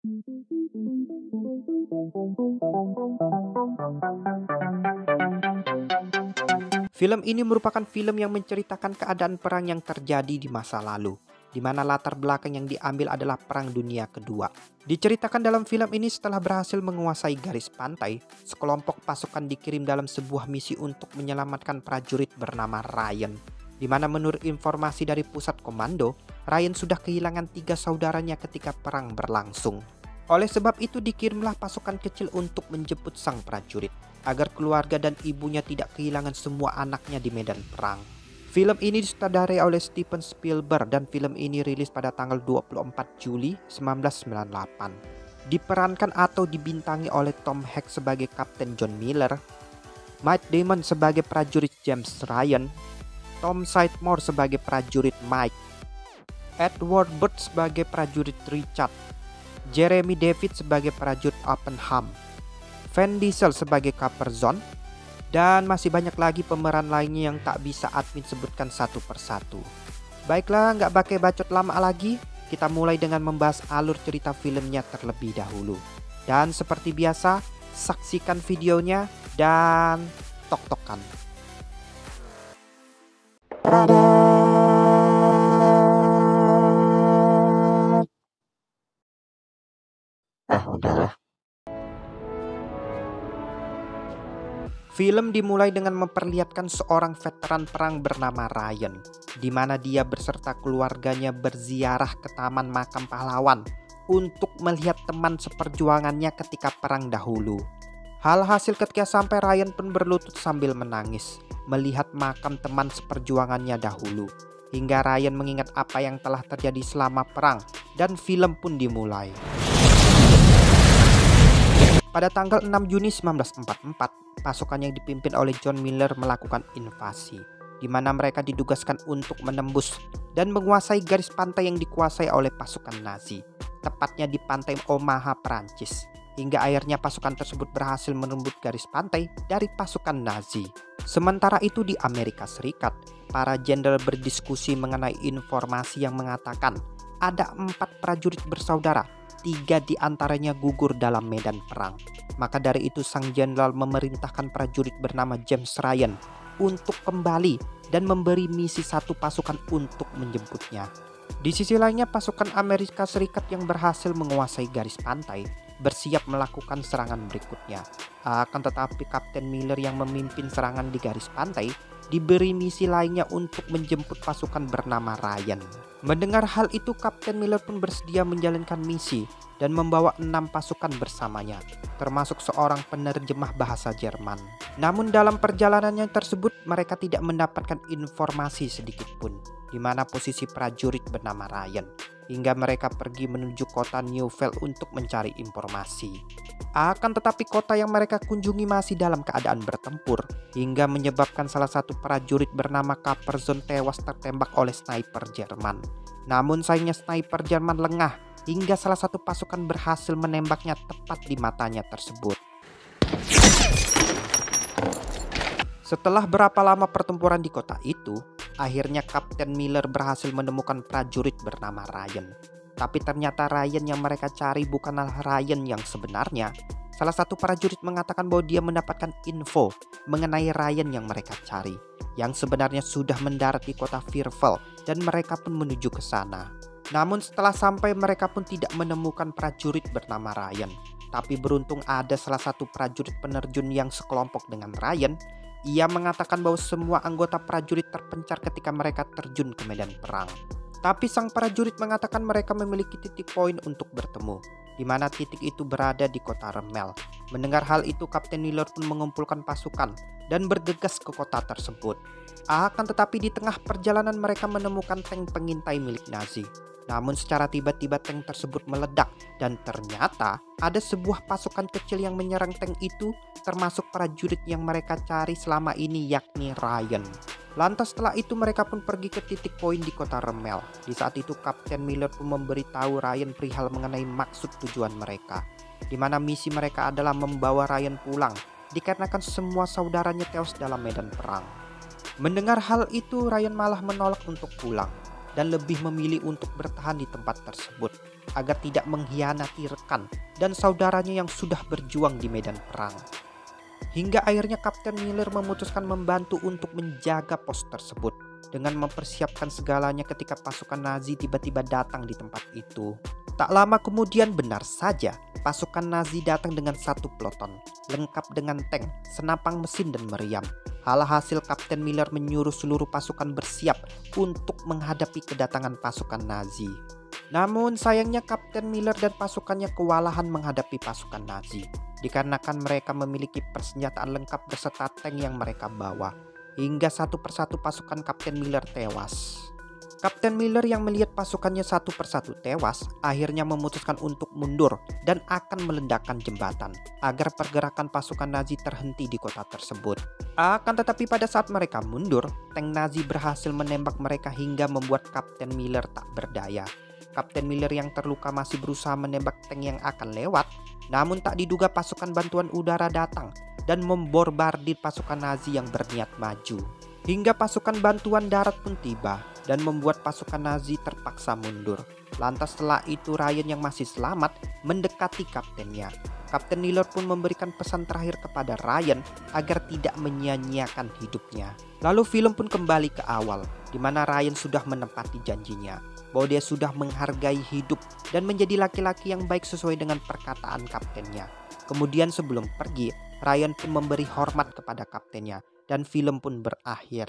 Film ini merupakan film yang menceritakan keadaan perang yang terjadi di masa lalu, di mana latar belakang yang diambil adalah Perang Dunia Kedua. Diceritakan dalam film ini setelah berhasil menguasai garis pantai, sekelompok pasukan dikirim dalam sebuah misi untuk menyelamatkan prajurit bernama Ryan. Di mana menurut informasi dari pusat komando, Ryan sudah kehilangan 3 saudaranya ketika perang berlangsung. Oleh sebab itu dikirimlah pasukan kecil untuk menjemput sang prajurit, agar keluarga dan ibunya tidak kehilangan semua anaknya di medan perang. Film ini disutradarai oleh Steven Spielberg dan film ini rilis pada tanggal 24 Juli 1998. Diperankan atau dibintangi oleh Tom Hanks sebagai Kapten John Miller, Matt Damon sebagai prajurit James Ryan, Tom Sizemore sebagai prajurit Mike, Edward Burt sebagai prajurit Richard, Jeremy David sebagai prajurit Oppenham, Vin Diesel sebagai Kapper Zon, dan masih banyak lagi pemeran lainnya yang tak bisa admin sebutkan satu persatu. Baiklah, nggak pakai bacot lama lagi, kita mulai dengan membahas alur cerita filmnya terlebih dahulu. Dan seperti biasa, saksikan videonya dan tok-tokan. Udahlah. Film dimulai dengan memperlihatkan seorang veteran perang bernama Ryan, di mana dia beserta keluarganya berziarah ke Taman Makam Pahlawan untuk melihat teman seperjuangannya ketika perang dahulu. Hasil ketika sampai, Ryan pun berlutut sambil menangis, melihat makam teman seperjuangannya dahulu. Hingga Ryan mengingat apa yang telah terjadi selama perang, dan film pun dimulai. Pada tanggal 6 Juni 1944, pasukan yang dipimpin oleh John Miller melakukan invasi, di mana mereka ditugaskan untuk menembus dan menguasai garis pantai yang dikuasai oleh pasukan Nazi, tepatnya di pantai Omaha, Prancis. Hingga akhirnya pasukan tersebut berhasil menembus garis pantai dari pasukan Nazi. Sementara itu di Amerika Serikat, para jenderal berdiskusi mengenai informasi yang mengatakan ada 4 prajurit bersaudara, 3 diantaranya gugur dalam medan perang. Maka dari itu sang jenderal memerintahkan prajurit bernama James Ryan untuk kembali dan memberi misi 1 pasukan untuk menjemputnya. Di sisi lainnya, pasukan Amerika Serikat yang berhasil menguasai garis pantai bersiap melakukan serangan berikutnya. Akan tetapi Kapten Miller yang memimpin serangan di garis pantai diberi misi lainnya untuk menjemput pasukan bernama Ryan. Mendengar hal itu, Kapten Miller pun bersedia menjalankan misi dan membawa 6 pasukan bersamanya, termasuk seorang penerjemah bahasa Jerman. Namun dalam perjalanannya tersebut mereka tidak mendapatkan informasi sedikit pun di mana posisi prajurit bernama Ryan, hingga mereka pergi menuju kota Newville untuk mencari informasi. Akan tetapi kota yang mereka kunjungi masih dalam keadaan bertempur, hingga menyebabkan salah satu prajurit bernama Kapper Zon tewas tertembak oleh sniper Jerman. Namun sayangnya sniper Jerman lengah, hingga salah satu pasukan berhasil menembaknya tepat di matanya tersebut. Setelah berapa lama pertempuran di kota itu, akhirnya Kapten Miller berhasil menemukan prajurit bernama Ryan. Tapi ternyata Ryan yang mereka cari bukanlah Ryan yang sebenarnya. Salah satu prajurit mengatakan bahwa dia mendapatkan info mengenai Ryan yang mereka cari, yang sebenarnya sudah mendarat di kota Firvel, dan mereka pun menuju ke sana. Namun setelah sampai, mereka pun tidak menemukan prajurit bernama Ryan. Tapi beruntung ada salah satu prajurit penerjun yang sekelompok dengan Ryan. Ia mengatakan bahwa semua anggota prajurit terpencar ketika mereka terjun ke medan perang. Tapi sang prajurit mengatakan mereka memiliki titik poin untuk bertemu, di mana titik itu berada di kota Remel. Mendengar hal itu, Kapten Miller pun mengumpulkan pasukan dan bergegas ke kota tersebut. Akan tetapi di tengah perjalanan mereka menemukan tank pengintai milik Nazi. Namun secara tiba-tiba tank tersebut meledak dan ternyata ada sebuah pasukan kecil yang menyerang tank itu, termasuk prajurit yang mereka cari selama ini, yakni Ryan. Lantas setelah itu mereka pun pergi ke titik poin di kota Remel. Di saat itu Kapten Miller pun memberitahu Ryan perihal mengenai maksud tujuan mereka, di mana misi mereka adalah membawa Ryan pulang dikarenakan semua saudaranya tewas dalam medan perang. Mendengar hal itu, Ryan malah menolak untuk pulang dan lebih memilih untuk bertahan di tempat tersebut. agar tidak mengkhianati rekan dan saudaranya yang sudah berjuang di medan perang. Hingga akhirnya Kapten Miller memutuskan membantu untuk menjaga pos tersebut dengan mempersiapkan segalanya ketika pasukan Nazi tiba-tiba datang di tempat itu. Tak lama kemudian benar saja pasukan Nazi datang dengan satu peloton, lengkap dengan tank, senapang mesin dan meriam. Hasil Kapten Miller menyuruh seluruh pasukan bersiap untuk menghadapi kedatangan pasukan Nazi. Namun sayangnya Kapten Miller dan pasukannya kewalahan menghadapi pasukan Nazi, dikarenakan mereka memiliki persenjataan lengkap beserta tank yang mereka bawa. Hingga satu persatu pasukan Kapten Miller tewas. Kapten Miller yang melihat pasukannya satu persatu tewas, akhirnya memutuskan untuk mundur dan akan meledakkan jembatan agar pergerakan pasukan Nazi terhenti di kota tersebut. Akan tetapi pada saat mereka mundur, tank Nazi berhasil menembak mereka hingga membuat Kapten Miller tak berdaya. Kapten Miller yang terluka masih berusaha menembak tank yang akan lewat, namun tak diduga pasukan bantuan udara datang dan membombardir pasukan Nazi yang berniat maju. Hingga pasukan bantuan darat pun tiba dan membuat pasukan Nazi terpaksa mundur. Lantas setelah itu Ryan yang masih selamat mendekati kaptennya. Kapten Miller pun memberikan pesan terakhir kepada Ryan agar tidak menyia-nyiakan hidupnya. Lalu film pun kembali ke awal, di mana Ryan sudah menepati janjinya bahwa dia sudah menghargai hidup dan menjadi laki-laki yang baik sesuai dengan perkataan kaptennya. Kemudian sebelum pergi, Ryan pun memberi hormat kepada kaptennya dan film pun berakhir.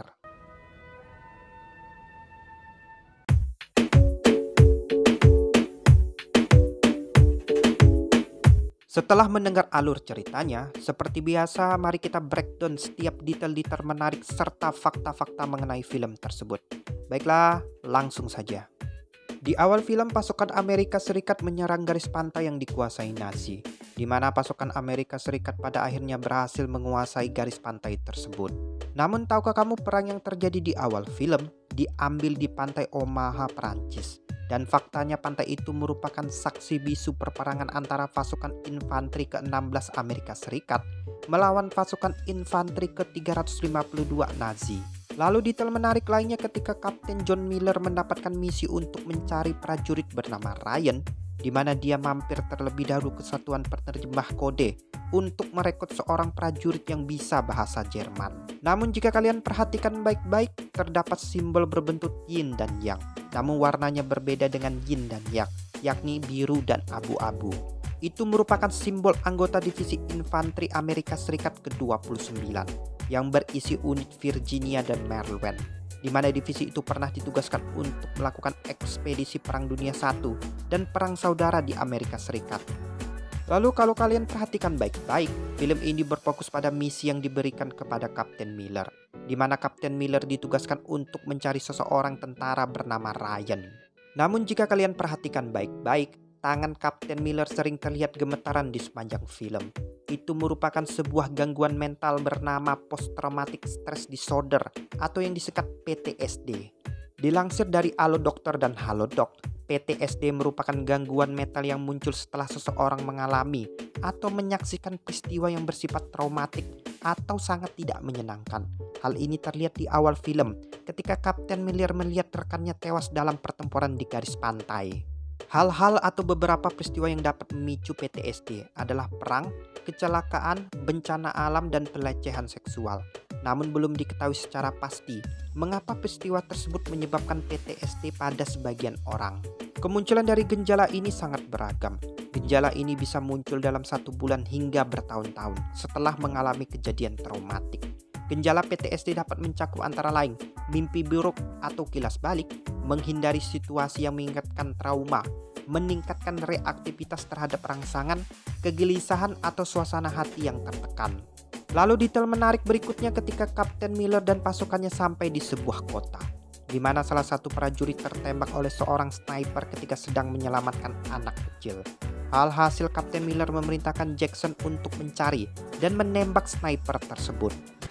Setelah mendengar alur ceritanya, seperti biasa mari kita breakdown setiap detail-detail menarik serta fakta-fakta mengenai film tersebut. Baiklah, langsung saja. Di awal film, pasukan Amerika Serikat menyerang garis pantai yang dikuasai Nazi, di mana pasukan Amerika Serikat pada akhirnya berhasil menguasai garis pantai tersebut. Namun tahukah kamu perang yang terjadi di awal film diambil di pantai Omaha, Prancis? Dan faktanya pantai itu merupakan saksi bisu perperangan antara pasukan infanteri ke-16 Amerika Serikat melawan pasukan infanteri ke-352 Nazi. Lalu detail menarik lainnya ketika Kapten John Miller mendapatkan misi untuk mencari prajurit bernama Ryan, di mana dia mampir terlebih dahulu ke satuan penerjemah kode untuk merekrut seorang prajurit yang bisa bahasa Jerman. Namun jika kalian perhatikan baik-baik, terdapat simbol berbentuk yin dan yang. Namun warnanya berbeda dengan yin dan yang, yakni biru dan abu-abu. Itu merupakan simbol anggota divisi infanteri Amerika Serikat ke-29 yang berisi unit Virginia dan Maryland, di mana divisi itu pernah ditugaskan untuk melakukan ekspedisi Perang Dunia I dan Perang Saudara di Amerika Serikat. Lalu kalau kalian perhatikan baik-baik, film ini berfokus pada misi yang diberikan kepada Kapten Miller, di mana Kapten Miller ditugaskan untuk mencari seseorang tentara bernama Ryan. Namun jika kalian perhatikan baik-baik, tangan Kapten Miller sering terlihat gemetaran di sepanjang film. Itu merupakan sebuah gangguan mental bernama Post Traumatic Stress Disorder atau yang disingkat PTSD. Dilansir dari Halo Dokter dan Halodoc, PTSD merupakan gangguan mental yang muncul setelah seseorang mengalami atau menyaksikan peristiwa yang bersifat traumatik atau sangat tidak menyenangkan. Hal ini terlihat di awal film ketika Kapten Miller melihat rekannya tewas dalam pertempuran di garis pantai. Hal-hal atau beberapa peristiwa yang dapat memicu PTSD adalah perang, kecelakaan, bencana alam, dan pelecehan seksual. Namun belum diketahui secara pasti mengapa peristiwa tersebut menyebabkan PTSD pada sebagian orang. Kemunculan dari gejala ini sangat beragam. Gejala ini bisa muncul dalam 1 bulan hingga bertahun-tahun setelah mengalami kejadian traumatik. Gejala PTSD dapat mencakup antara lain mimpi buruk atau kilas balik, menghindari situasi yang mengingatkan trauma, meningkatkan reaktivitas terhadap rangsangan, kegelisahan atau suasana hati yang tertekan. Lalu detail menarik berikutnya ketika Kapten Miller dan pasukannya sampai di sebuah kota, di mana salah satu prajurit tertembak oleh seorang sniper ketika sedang menyelamatkan anak kecil. Alhasil Kapten Miller memerintahkan Jackson untuk mencari dan menembak sniper tersebut.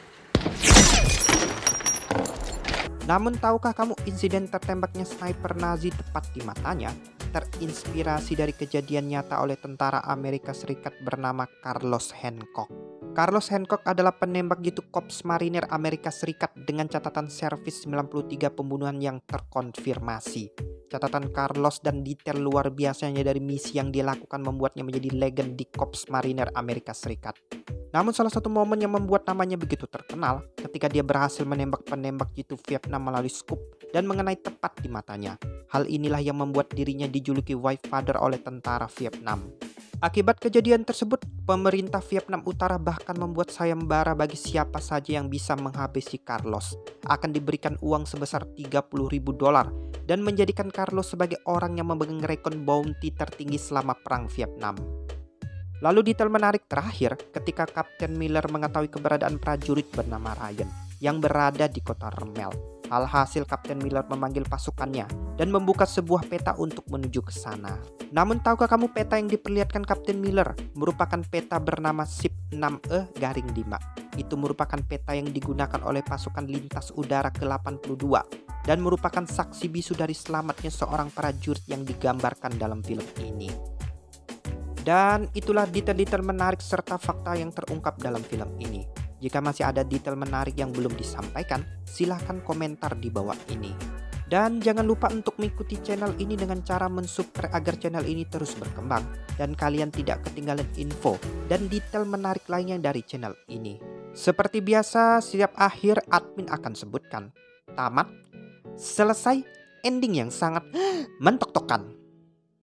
Namun tahukah kamu insiden tertembaknya sniper Nazi tepat di matanya terinspirasi dari kejadian nyata oleh tentara Amerika Serikat bernama Carlos Hancock. Carlos Hancock adalah penembak jitu Korps Marinir Amerika Serikat dengan catatan servis 93 pembunuhan yang terkonfirmasi. Catatan Carlos dan detail luar biasanya dari misi yang dia lakukan membuatnya menjadi legend di Korps Marinir Amerika Serikat. Namun salah satu momen yang membuat namanya begitu terkenal ketika dia berhasil menembak penembak jitu Vietnam melalui scoop dan mengenai tepat di matanya. Hal inilah yang membuat dirinya dijuluki White Father oleh tentara Vietnam. Akibat kejadian tersebut, pemerintah Vietnam Utara bahkan membuat sayembara bagi siapa saja yang bisa menghabisi Carlos. Akan diberikan uang sebesar $30.000 dan menjadikan Carlos sebagai orang yang memegang rekon bounty tertinggi selama Perang Vietnam. Lalu detail menarik terakhir ketika Kapten Miller mengetahui keberadaan prajurit bernama Ryan yang berada di kota Remel. Alhasil Kapten Miller memanggil pasukannya dan membuka sebuah peta untuk menuju ke sana. Namun tahukah kamu peta yang diperlihatkan Kapten Miller merupakan peta bernama SIP 6E-5. Itu merupakan peta yang digunakan oleh pasukan lintas udara ke-82 dan merupakan saksi bisu dari selamatnya seorang prajurit yang digambarkan dalam film ini. Dan itulah detail-detail menarik serta fakta yang terungkap dalam film ini. Jika masih ada detail menarik yang belum disampaikan, silahkan komentar di bawah ini. Dan jangan lupa untuk mengikuti channel ini dengan cara mensubscribe agar channel ini terus berkembang dan kalian tidak ketinggalan info dan detail menarik lainnya dari channel ini. Seperti biasa, setiap akhir admin akan sebutkan tamat, selesai, ending yang sangat mentok-tokan.